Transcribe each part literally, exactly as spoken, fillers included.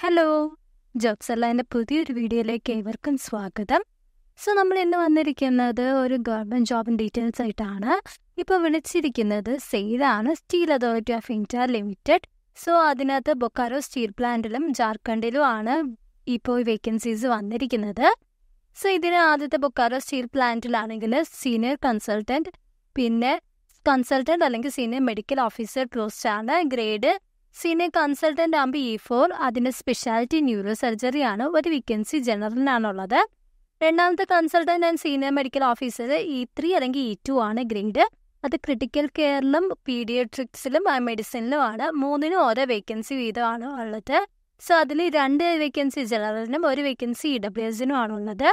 Hello, ജോബ്സെല്ലാൻ്റെ പുതിയൊരു വീഡിയോയിലേക്ക് ഏവർക്കും സ്വാഗതം. സോ നമ്മൾ ഇന്ന് വന്നിരിക്കുന്നത് ഒരു ഗവൺമെൻറ് ജോബിൻ്റെ ഡീറ്റെയിൽസ് ആയിട്ടാണ്. ഇപ്പോൾ വിളിച്ചിരിക്കുന്നത് സെയിലാണ്, steel authority of India limited. So അതിനകത്ത് ബൊക്കാറോ സ്റ്റീൽ പ്ലാന്റിലും ജാർഖണ്ഡിലും ആണ് ഇപ്പോൾ വേക്കൻസീസ് വന്നിരിക്കുന്നത്. സോ ഇതിന് ആദ്യത്തെ ബൊക്കാറോ സ്റ്റീൽ പ്ലാന്റിലാണെങ്കിൽ സീനിയർ കൺസൾട്ടൻറ്റ്, പിന്നെ കൺസൾട്ടൻറ്റ് അല്ലെങ്കിൽ സീനിയർ മെഡിക്കൽ ഓഫീസർ പോസ്റ്റ് ആണ്. ഗ്രേഡ് സീനിയർ കൺസൾട്ടൻ്റ് ആകുമ്പോൾ ഇ ഫോർ, അതിൻ്റെ സ്പെഷ്യാലിറ്റി ന്യൂറോ സർജറി ആണ്. ഒരു വേക്കൻസി ജനറലിനാണുള്ളത്. രണ്ടാമത്തെ consultant and senior medical officer E three അല്ലെങ്കിൽ ഇ ടു ആണ് ഗ്രേഡ്. അത് ക്രിട്ടിക്കൽ കെയറിലും പീഡിയട്രിക്സിലും മെഡിസിനിലും ആണ്. മൂന്നിനും ഓരോ വേക്കൻസി വീതമാണ് ഉള്ളത്. സോ അതിൽ രണ്ട് വേക്കൻസി ജനറലിനും ഒരു വേക്കൻസി ഇ ഡബ്ല്യു എസിനും ആണുള്ളത്.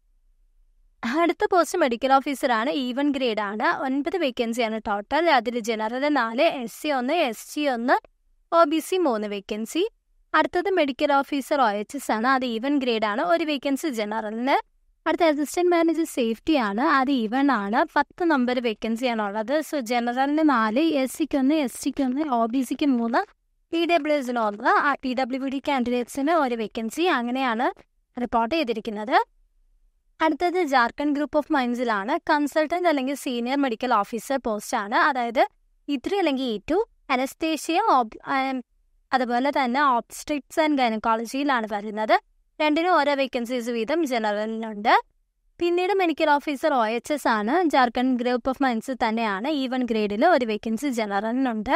അടുത്ത പോസ്റ്റ് മെഡിക്കൽ ഓഫീസറാണ്. ഇ വൺ ഗ്രേഡ് ആണ്. ഒൻപത് വേക്കൻസിയാണ് ടോട്ടൽ. അതിൽ ജനറൽ നാല്, എസ് സി ഒന്ന്, എസ് ടി ഒന്ന്, ഒ ബി സി മൂന്ന് വേക്കൻസി. അടുത്തത് medical officer O H S ആണ്. അത് ഈവൻ ഗ്രേഡ് ആണ്. ഒരു വേക്കൻസി ജനറലിന്. അടുത്ത അസിസ്റ്റന്റ് മാനേജർ സേഫ്റ്റി ആണ്. അത് ഈവൺ ആണ്. പത്ത് നമ്പർ വേക്കൻസിയാണ് ഉള്ളത്. സോ ജനറലിന് നാല്, എസ് സിക്ക് ഒന്ന്, എസ് ടിക്ക് ഒന്ന്, ഒ ബി സിക്ക് മൂന്ന്, പി ഡബ്ല്യു എസിന് ഒന്ന്. ആ പി ഡബ്ല്യു ഡി കാൻഡിഡേറ്റ്സിന് ഒരു വേക്കൻസി. അങ്ങനെയാണ് റിപ്പോർട്ട് ചെയ്തിരിക്കുന്നത്. അടുത്തത് ജാർഖണ്ഡ് ഗ്രൂപ്പ് ഓഫ് മൈൻസിലാണ്. കൺസൾട്ടൻറ്റ് അല്ലെങ്കിൽ സീനിയർ മെഡിക്കൽ ഓഫീസർ പോസ്റ്റ് ആണ്. അതായത് ഇ ത്രീ അല്ലെങ്കിൽ ഇ ടു, അനസ്തേഷ്യ, അതുപോലെ തന്നെ ഓബ്സ്ട്രിക്സ് ആൻഡ് ഗൈനക്കോളജിയിലാണ് വരുന്നത്. രണ്ടിനും ഓരോ വേക്കൻസീസ് വീതം ജനറലിനുണ്ട്. പിന്നീട് medical officer O H S ആണ്. ജാർഖണ്ഡ് ഗ്രൂപ്പ് ഓഫ് മൈൻസ് തന്നെയാണ്. ഈ വൺ ഗ്രേഡിൽ ഒരു വേക്കൻസി ജനറലിനുണ്ട്.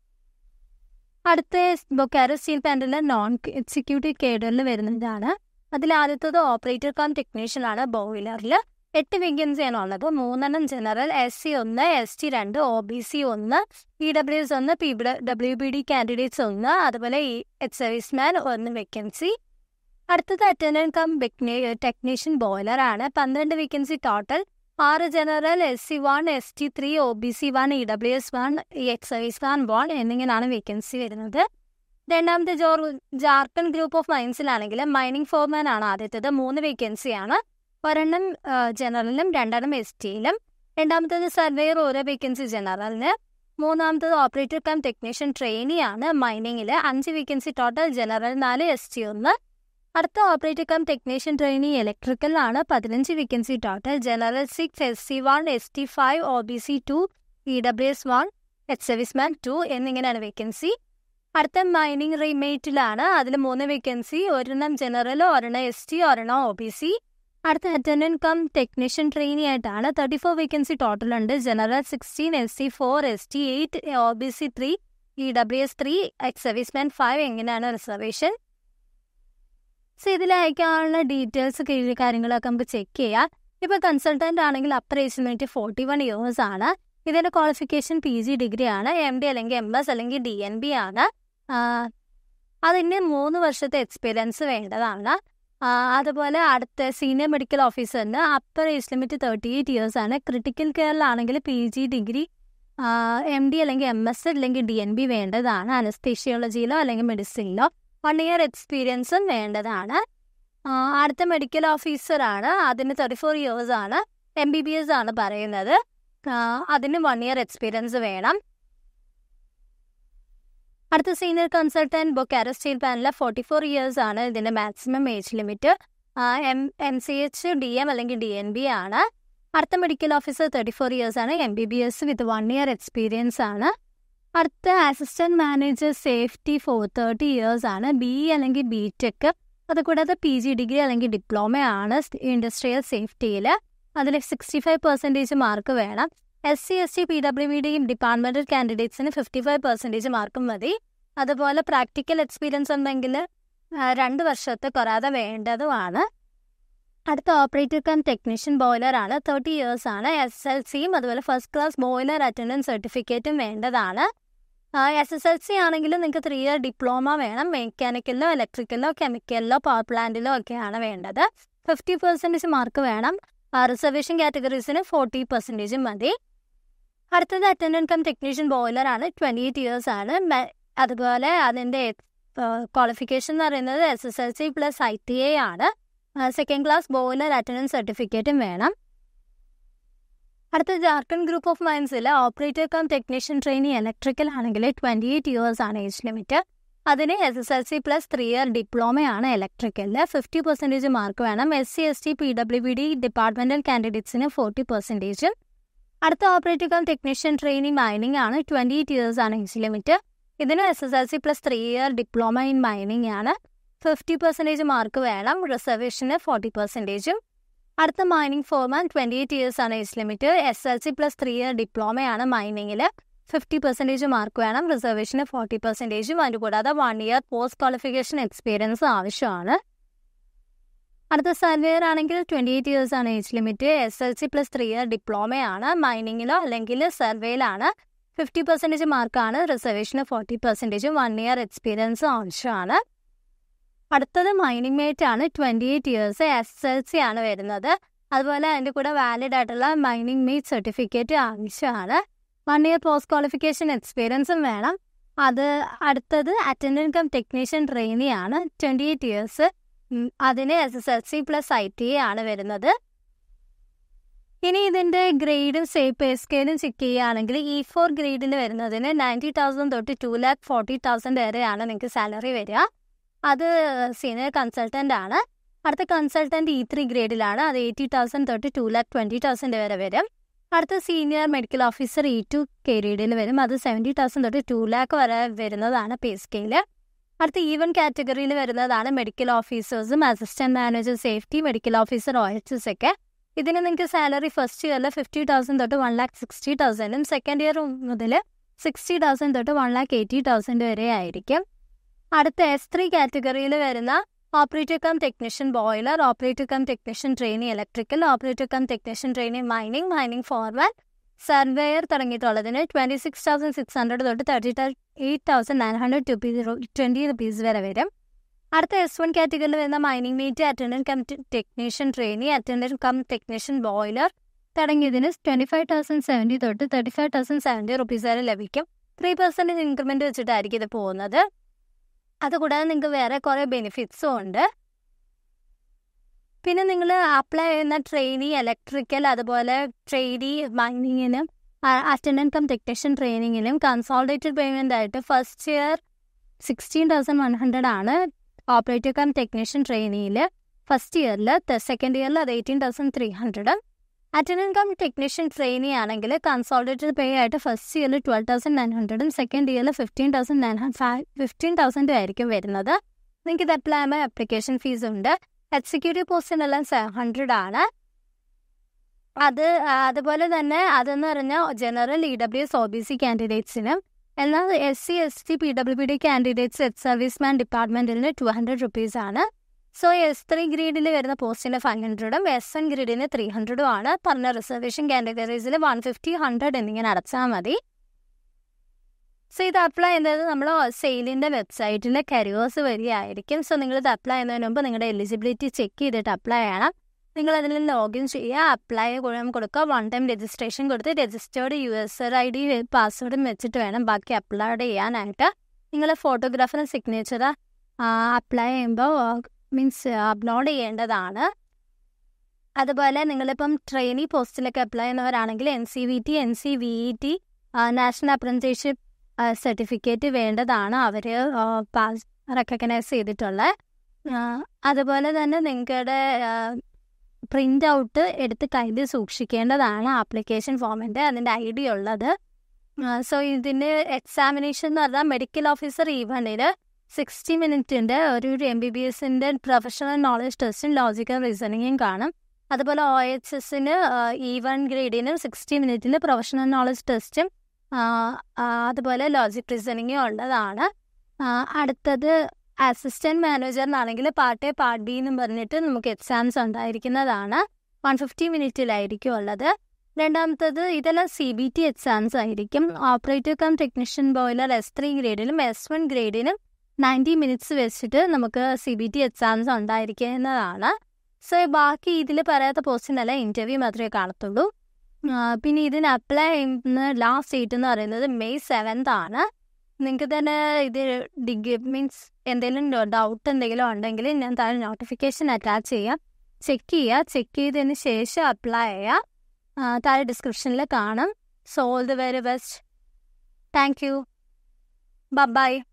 അടുത്ത ബൊക്കാറോ സ്റ്റീൽ പ്ലാന്റിൽ നോൺ എക്സിക്യൂട്ടീവ് കേഡറിൽ വരുന്നതാണ്. അതിൽ ആദ്യത്തത് ഓപ്പറേറ്റർ കം ടെക്നീഷ്യൻ ആണ്. ബോയിലറിൽ എട്ട് വേക്കൻസിയാണ് ഉള്ളത്. മൂന്നെണ്ണം ജനറൽ, എസ് സി ഒന്ന്, എസ് ടി രണ്ട്, ഒ ബി സി ഒന്ന്, പി ഡബ്ല്യു എസ് ഒന്ന്, P W B D candidates ഒന്ന്, അതുപോലെ ഈ എക്സ് സർവീസ്മാൻ ഒന്ന് വേക്കൻസി. അടുത്തത് അറ്റൻഡന്റ് കം ടെക്നീഷ്യൻ ബോയിലർ ആണ്. പന്ത്രണ്ട് വേക്കൻസി ടോട്ടൽ. ആറ് general, S C one, S T three, O B C one, E W S one, ex serviceman one എന്നിങ്ങനെയാണ് vacancy വരുന്നത്. രണ്ടാമത്തെ ജോ ജാർഖണ്ഡ് ഗ്രൂപ്പ് ഓഫ് മൈൻസിലാണെങ്കിൽ മൈനിങ് ഫോർമാൻ ആണ് ആദ്യത്തേത്. മൂന്ന് വേക്കൻസിയാണ്. ഒരെണ്ണം ജനറലിനും രണ്ടെണ്ണം എസ് ടിയിലും. രണ്ടാമത്തേത് സർവേയർ, ഓരോ വേക്കൻസി ജനറലിന്. മൂന്നാമത്തേത് ഓപ്പറേറ്റർ കം ടെക്നീഷ്യൻ ട്രെയിനി ആണ് മൈനിങ്ങിൽ. അഞ്ച് വേക്കൻസി ടോട്ടൽ. ജനറൽ നാല്, എസ് ടി ഒന്ന്. അടുത്ത operator cum technician trainee electrical ആണ്. പതിനഞ്ച് vacancy total. General six, S C one, S T five, O B C two, E W S one, ex serviceman two എന്നിങ്ങനെയാണ് vacancy. അടുത്ത mining റീമേറ്റിലാണ്. അതിൽ മൂന്ന് വേക്കൻസി. ഒരെണ്ണം ജനറൽ, ഒരെണ്ണം എസ് ടി, ഒരെണ്ണം ഒ ബി സി. അടുത്ത അറ്റൻഡന്റ് കം ടെക്നീഷ്യൻ ട്രെയിനി ആയിട്ടാണ്. തേർട്ടി ഫോർ വേക്കൻസി ടോട്ടൽ ഉണ്ട്. General sixteen, S C four, S T eight, O B C three, E W S three, ex serviceman five എങ്ങനെയാണ് reservation. So ഇതിൽ അയക്കാനുള്ള details കാര്യങ്ങളൊക്കെ നമുക്ക് check ചെയ്യാം. ഇപ്പോൾ consultant ആണെങ്കിൽ upper age limit forty one years ആണ്. ഇതിൻ്റെ ക്വാളിഫിക്കേഷൻ പി ജി ഡിഗ്രി ആണ്. എം ഡി അല്ലെങ്കിൽ എം എസ് അല്ലെങ്കിൽ ഡി എൻ ബി ആണ്. അതിന് മൂന്ന് വർഷത്തെ എക്സ്പീരിയൻസ് വേണ്ടതാണ്. അതുപോലെ അടുത്ത സീനിയർ മെഡിക്കൽ ഓഫീസറിന് upper age limit thirty eight years ആണ്. ക്രിട്ടിക്കൽ കെയറിലാണെങ്കിൽ P G degree, M D അല്ലെങ്കിൽ എം എസ് അല്ലെങ്കിൽ ഡി എൻ ബി വേണ്ടതാണ്. അനസ്തേഷ്യോളജിയിലോ അല്ലെങ്കിൽ മെഡിസിനിലോ വൺ ഇയർ എക്സ്പീരിയൻസും വേണ്ടതാണ്. അടുത്ത മെഡിക്കൽ ഓഫീസറാണ്. അതിന് തേർട്ടി ഫോർ ഇയേഴ്സ് ആണ്. എം ബി ബി എസ് ആണ് പറയുന്നത്. അതിന് വൺ ഇയർ എക്സ്പീരിയൻസ് വേണം. അടുത്ത സീനിയർ കൺസൾട്ടൻറ്റ് ബൊക്കാറോ സ്റ്റീൽ പ്ലാന്റിൽ ഫോർട്ടി ഫോർ ഇയേഴ്സ് ആണ് ഇതിൻ്റെ maximum age limit. M M C H, D M അല്ലെങ്കിൽ ഡി എൻ ബി ആണ്. അടുത്ത medical officer thirty four years ആണ്. M B B S with one year experience ആണ്. അടുത്ത assistant manager safety for thirty years ആണ്. B E അല്ലെങ്കിൽ B tech. അതുകൂടാതെ P G degree അല്ലെങ്കിൽ ഡിപ്ലോമയാണ് ഇൻഡസ്ട്രിയൽ സേഫ്റ്റിയിൽ. അതിൽ സിക്സ്റ്റി ഫൈവ് പെർസെൻറ്റേജ് മാർക്ക് വേണം. S C, S T, P W B D departmental കാൻഡിഡേറ്റ്സിന് ഫിഫ്റ്റി ഫൈവ് പെർസെൻറ്റേജ് മാർക്കും മതി. അതുപോലെ പ്രാക്ടിക്കൽ എക്സ്പീരിയൻസ് ഉണ്ടെങ്കിൽ രണ്ട് വർഷത്തെ കുറയാതെ വേണ്ടതുമാണ്. അടുത്ത ഓപ്പറേറ്റർ കം ടെക്നീഷ്യൻ ബോയിലർ ആണ്. തേർട്ടി ഇയേഴ്സ് ആണ്. എസ് എൽ സിയും അതുപോലെ ഫസ്റ്റ് ക്ലാസ് ബോയിലർ അറ്റൻഡൻസ് സർട്ടിഫിക്കറ്റും വേണ്ടതാണ്. എസ് എസ് എൽ സി ആണെങ്കിലും നിങ്ങൾക്ക് ത്രീ ഇയർ ഡിപ്ലോമ വേണം. മെക്കാനിക്കലിലോ ഇലക്ട്രിക്കലിലോ കെമിക്കലിലോ പവർ പ്ലാന്റിലോ ഒക്കെയാണ് വേണ്ടത്. ഫിഫ്റ്റി പെർസെൻറ്റേജ് മാർക്ക് വേണം. റിസർവേഷൻ കാറ്റഗറീസിന് ഫോർട്ടി പെർസെൻറ്റേജ് മതി. അടുത്തത് അറ്റൻഡന്റ് കം ടെക്നീഷ്യൻ ബോയിലർ ആണ്. ട്വൻറ്റി എയ്റ്റ് ഇയേഴ്സ് ആണ്. അതുപോലെ അതിൻ്റെ ക്വാളിഫിക്കേഷൻ എന്ന് പറയുന്നത് S S L C plus I T I ആണ്. സെക്കൻഡ് ക്ലാസ് ബോയിലർ അറ്റൻഡൻസ് സർട്ടിഫിക്കറ്റും വേണം. അടുത്ത ജാർഖണ്ഡ് ഗ്രൂപ്പ് ഓഫ് മൈൻസിൽ operator cum technician trainee electrical ആണെങ്കിൽ ട്വൻറ്റി എയ്റ്റ് ഇയേഴ്സ് ആണ് ഏജ് ലിമിറ്റ്. അതിന് S S L C plus three year ഡിപ്ലോമയാണ് ഇലക്ട്രിക്കലിൽ. Fifty percentage mark വേണം. S C S T P W B D departmental കാൻഡിഡേറ്റ്സിന് forty പെർസെൻറ്റേജും. അടുത്ത operative cum technician training mining ആണ്. Twenty eight years ആണ് age limit. ഇതിന് S S L C plus three year diploma in mining ആണ്. Fifty percentage mark വേണം. റിസർവേഷന് forty പെർസെൻറ്റേജും. അടുത്ത mining foreman twenty eight years ആണ് age limit. S L C plus three year ഡിപ്ലോമയാണ് മൈനിങ്ങിൽ. ഫിഫ്റ്റി പെർസെൻറ്റേജ് മാർക്ക് വേണം. റിസർവേഷന് ഫോർട്ടി പെർസെൻറ്റേജും. അതുകൂടാതെ one year post qualification experience ആവശ്യമാണ്. അടുത്ത സർവേയർ ആണെങ്കിൽ ട്വൻറ്റി എയ്റ്റ് ഇയേഴ്സ് ആണ് age limit. S L C plus three year ഡിപ്ലോമയാണ്. മൈനിങ്ങിലോ അല്ലെങ്കിൽ സർവേയിലാണ്. ഫിഫ്റ്റി പെർസെൻറ്റേജ് മാർക്കാണ്. റിസർവേഷന് ഫോർട്ടി പെർസെൻറ്റേജും വൺ ഇയർ എക്സ്പീരിയൻസ് ആവശ്യമാണ്. അടുത്തത് മൈനിങ് മേറ്റ് ആണ്. Twenty eight years S L C ആണ് വരുന്നത്. അതുപോലെ അതിൻ്റെ കൂടെ വാലിഡ് ആയിട്ടുള്ള മൈനിങ് മേറ്റ് സർട്ടിഫിക്കറ്റ് ആവശ്യമാണ്. വൺ ഇയർ പോസ്റ്റ് ക്വാളിഫിക്കേഷൻ എക്സ്പീരിയൻസും വേണം. അത് അടുത്തത് അറ്റൻഡൻറ്റ് കം ടെക്നീഷ്യൻ ട്രെയിനി ആണ്. Twenty eight years. അതിന് S S L C plus I T A ആണ് വരുന്നത്. ഇനി ഇതിൻ്റെ ഗ്രേഡും സേ പേ സ്കെയിലും ചെക്ക് ചെയ്യുകയാണെങ്കിൽ ഇ ഫോർ ഗ്രേഡിൽ വരുന്നതിന് നയൻറ്റി തൗസൻഡ് തൊട്ട് ടു ലാക്ക് ഫോർട്ടി തൗസൻഡ് വരെയാണ് നിങ്ങൾക്ക് സാലറി വരിക. അത് സീനിയർ കൺസൾട്ടൻ്റ് ആണ്. അടുത്ത കൺസൾട്ടൻറ്റ് ഇ ത്രീ ഗ്രേഡിലാണ്. അത് എയ്റ്റി തൗസൻഡ് തൊട്ട് ടു ലാക്ക് ട്വൻറ്റി തൗസൻഡ് വരെ വരും. അടുത്ത senior medical officer E two ഗ്രേഡിൽ വരും. അത് സെവൻറ്റി തൗസൻഡ് തൊട്ട് ടു ലാക്ക് വരെ വരുന്നതാണ് പേ സ്കെയിൽ. അടുത്ത ഈവൻ കാറ്റഗറിയിൽ വരുന്നതാണ് മെഡിക്കൽ ഓഫീസേഴ്സും assistant manager safety, medical officer O H S ഒക്കെ. ഇതിന് നിങ്ങൾക്ക് സാലറി ഫസ്റ്റ് ഇയറിൽ ഫിഫ്റ്റി തൗസൻഡ് തൊട്ട് വൺ ലാക്ക് സിക്സ്റ്റി തൗസൻഡും സെക്കൻഡ് ഇയർ മുതൽ സിക്സ്റ്റി തൗസൻഡ് തൊട്ട് വൺ ലാക്ക് എയ്റ്റി തൗസൻഡ് വരെ ആയിരിക്കും. അടുത്ത എസ് ത്രീ കാറ്റഗറിയിൽ വരുന്ന operator cum technician boiler, operator cum technician trainee electrical, operator cum technician trainee mining, mining foreman, surveyor തുടങ്ങിയിട്ടുള്ളതിന് twenty six thousand six hundred തൊട്ട് thirty eight thousand nine hundred rupees twenty rupees വരെ വരും. അടുത്ത S one കാറ്റഗറിയിൽ വരുന്ന mining mate, attendant cum technician trainee, attendant cum technician boiler തുടങ്ങിയതിന് twenty five thousand seventy തൊട്ട് thirty five thousand seventy rupees വരെ ലഭിക്കും. ത്രീ പെർസെൻറ്റേജ് ഇൻക്രിമെൻറ്റ് വെച്ചിട്ടായിരിക്കും ഇത് പോകുന്നത്. അതുകൂടാതെ നിങ്ങൾക്ക് വേറെ കുറേ ബെനിഫിറ്റ്സും ഉണ്ട്. പിന്നെ നിങ്ങൾ അപ്ലൈ ചെയ്യുന്ന ട്രെയിനി ഇലക്ട്രിക്കൽ, അതുപോലെ ട്രെയിനി മൈനിങ്ങിനും അറ്റൻഡൻറ്റ് കം ടെക്നീഷ്യൻ ട്രെയിനിങ്ങിനും കൺസോളിഡേറ്റഡ് പേയ്മെൻ്റ് ആയിട്ട് first year sixteen thousand one hundred ആണ് ഓപ്പറേറ്റർ കം ടെക്നീഷ്യൻ ട്രെയിനിയിൽ ഫസ്റ്റ് ഇയറിൽ. സെക്കൻഡ് ഇയറിൽ അത് എയ്റ്റീൻ തൗസൻഡ് ത്രീ ഹൺഡ്രഡും. അറ്റൻഡൻറ്റ് കം ടെക്നീഷ്യൻ ട്രെയിനി ആണെങ്കിൽ കൺസോളിഡേറ്റഡ് പേ ആയിട്ട് ഫസ്റ്റ് ഇയറിൽ ട്വൽവ് തൗസൻഡ് നയൻ ഹൺഡ്രഡും സെക്കൻഡ് ഇയറിൽ fifteen thousand nine five fifteen തൗസൻഡും ആയിരിക്കും വരുന്നത്. നിങ്ങൾക്ക് ഇത് അപ്ലൈ ചെയ്യുമ്പോൾ അപ്ലിക്കേഷൻ ഫീസ് ഉണ്ട്. എക്സിക്യൂട്ടീവ് പോസ്റ്റിനെല്ലാം സെവൻ ഹൺഡ്രഡ് ആണ്. അത് അതുപോലെ തന്നെ അതെന്ന് പറഞ്ഞാൽ general E W S O B C കാൻഡിഡേറ്റ്സിനും, എന്നാൽ S C S T P W B D candidates ex serviceman ഡിപ്പാർട്ട്മെൻറ്റിന് ടു ഹൺഡ്രഡ് റുപ്പീസ് ആണ്. സോ എസ് ത്രീ ഗ്രേഡിൽ വരുന്ന പോസ്റ്റിന് ഫൈവ് ഹൺഡ്രഡും എസ് വൺ ഗ്രേഡിന് ത്രീ ഹൺഡ്രഡും ആണ്. പറഞ്ഞ റിസർവേഷൻ കാറ്റഗറീസിൽ വൺ ഫിഫ്റ്റി ഹൺഡ്രഡ് എന്നിങ്ങനെ അടച്ചാൽ മതി. സോ ഇത് അപ്ലൈ ചെയ്യുന്നത് നമ്മൾ സെയിലിൻ്റെ വെബ്സൈറ്റിൽ കരിയേഴ്സ് വഴിയായിരിക്കും. സോ നിങ്ങളിത് അപ്ലൈ ചെയ്യുന്നതിന് മുമ്പ് നിങ്ങളുടെ എലിജിബിലിറ്റി ചെക്ക് ചെയ്തിട്ട് അപ്ലൈ ചെയ്യണം. നിങ്ങളതിൽ ലോഗിൻ ചെയ്യുക, അപ്ലൈ കൊടുക്കുക, വൺ ടൈം രജിസ്ട്രേഷൻ കൊടുത്ത് രജിസ്റ്റേർഡ് യൂസർ ഐ ഡി പാസ്വേഡും വെച്ചിട്ട് വേണം ബാക്കി അപ്ലോഡ് ചെയ്യാനായിട്ട്. നിങ്ങൾ ഫോട്ടോഗ്രാഫറും സിഗ്നേച്ചർ അപ്ലൈ ചെയ്യുമ്പോൾ മീൻസ് അപ്ലോഡ് ചെയ്യേണ്ടതാണ്. അതുപോലെ നിങ്ങളിപ്പം ട്രെയിനി പോസ്റ്റിലൊക്കെ അപ്ലൈ ചെയ്യുന്നവരാണെങ്കിൽ N C V T N C V E T national apprenticeship certificate വേണ്ടതാണ് അവർ പാസ് റെക്കഗ്നൈസ് ചെയ്തിട്ടുള്ളത്. അതുപോലെ തന്നെ നിങ്ങളുടെ പ്രിൻ്റ് ഔട്ട് എടുത്ത് കയ്യിൽ സൂക്ഷിക്കേണ്ടതാണ് ആപ്ലിക്കേഷൻ ഫോമിൻ്റെ, അതിൻ്റെ ഐ ഡി ഉള്ളത്. സോ ഇതിൻ്റെ എക്സാമിനേഷൻ എന്ന് പറഞ്ഞാൽ മെഡിക്കൽ ഓഫീസർ ഈ വണ്ണിൽ സിക്സ്റ്റി മിനിറ്റിൻ്റെ ഒരു എം ബി ബി എസിൻ്റെ പ്രൊഫഷണൽ നോളജ് ടെസ്റ്റും ലോജിക്കൽ റീസണിങ്ങും കാണും. അതുപോലെ ഒ എച്ച് എസിന് ഇ വൺ ഗ്രേഡിന് സിക്സ്റ്റി മിനിറ്റിന് പ്രൊഫഷണൽ നോളജ് ടെസ്റ്റും അതുപോലെ ലോജിക് റീസണിങ്ങും ഉള്ളതാണ്. അടുത്തത് അസിസ്റ്റൻറ്റ് മാനേജറിനാണെങ്കിൽ പാർട്ട് എ പാർട്ട് ബി എന്ന് പറഞ്ഞിട്ട് നമുക്ക് എക്സാംസ് ഉണ്ടായിരിക്കുന്നതാണ്. വൺ ഫിഫ്റ്റി മിനിറ്റിലായിരിക്കും ഉള്ളത്. രണ്ടാമത്തത് ഇതെല്ലാം സി ബി ടി എക്സാംസ് ആയിരിക്കും. Operator cum technician boiler S three ഗ്രേഡിലും എസ് വൺ ഗ്രേഡിനും നയൻറ്റി മിനിറ്റ്സ് വെച്ചിട്ട് നമുക്ക് സി ബി ടി എക്സാംസ് ഉണ്ടായിരിക്കുന്നതാണ്. സോ ബാക്കി ഇതിൽ പറയാത്ത പോസ്റ്റിനല്ല ഇൻ്റർവ്യൂ മാത്രമേ കാണത്തുള്ളൂ. പിന്നെ ഇതിന് അപ്ലൈ ചെയ്യുന്ന ലാസ്റ്റ് ഡേറ്റ് എന്ന് പറയുന്നത് മെയ് സെവൻത് ആണ്. നിങ്ങൾക്ക് തന്നെ ഇത് ഡിഗ്രി മീൻസ് എന്തെങ്കിലും ഡൗട്ട് എന്തെങ്കിലും ഉണ്ടെങ്കിൽ ഞാൻ താഴെ നോട്ടിഫിക്കേഷൻ അറ്റാച്ച് ചെയ്യാം, ചെക്ക് ചെയ്യുക. ചെക്ക് ചെയ്തതിന് ശേഷം അപ്ലൈ ചെയ്യുക. താഴെ ഡിസ്ക്രിപ്ഷനിൽ കാണും. So all the very best. Thank you. By.